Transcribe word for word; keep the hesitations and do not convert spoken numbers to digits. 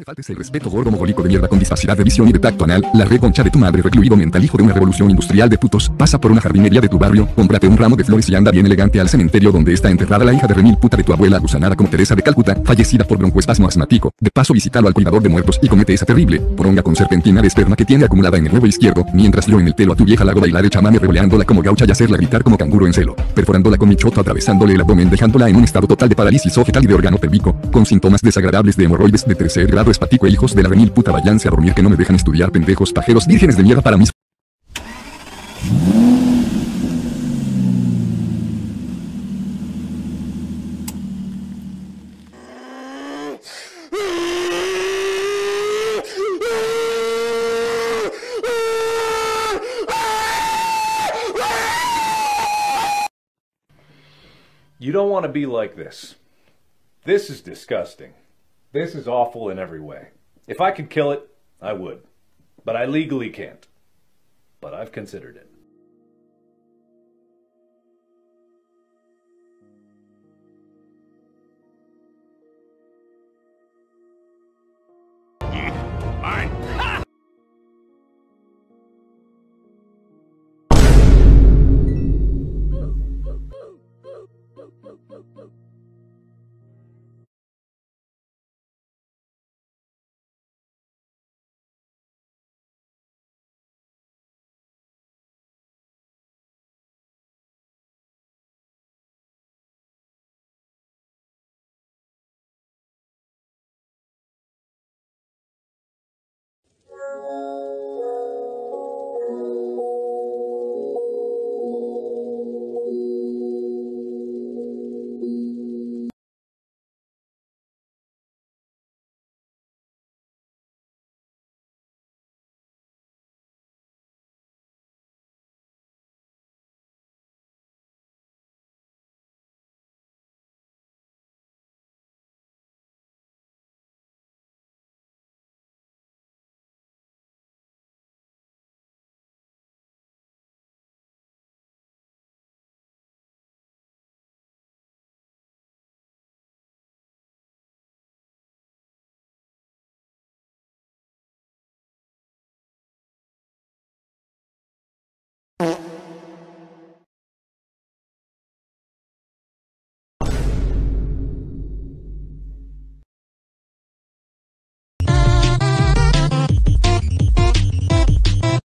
faltes el respeto, gordo mogólico de mierda con discapacidad de visión y de tacto anal. La reconcha de tu madre, recluido mental, hijo de una revolución industrial de putos. Pasa por una jardinería de tu barrio, cómprate un ramo de flores y anda bien elegante al cementerio donde está enterrada la hija de remil puta de tu abuela, gusanada como Teresa de Calcuta, fallecida por broncoespasmo asmático. De paso, visítalo al cuidador de muertos y comete esa terrible poronga con serpentina de esperma que tiene acumulada en el huevo izquierdo, mientras yo en el pelo a tu vieja la hago bailar el chamame revoleándola como gaucha y hacerla gritar como canguro en celo, perforándola con mi choto atravesándole el abdomen dejándola en un estado total de parálisis vegetal y de órgano pélvico, con síntomas desagradables de hemorroides de tercer grado espático e hijos de la remil puta váyanse a dormir que no me dejan estudiar, pendejos pajeros vírgenes de mierda para mis... You don't want to be like this. This is disgusting. This is awful in every way. If I could kill it, I would. But I legally can't. But I've considered it.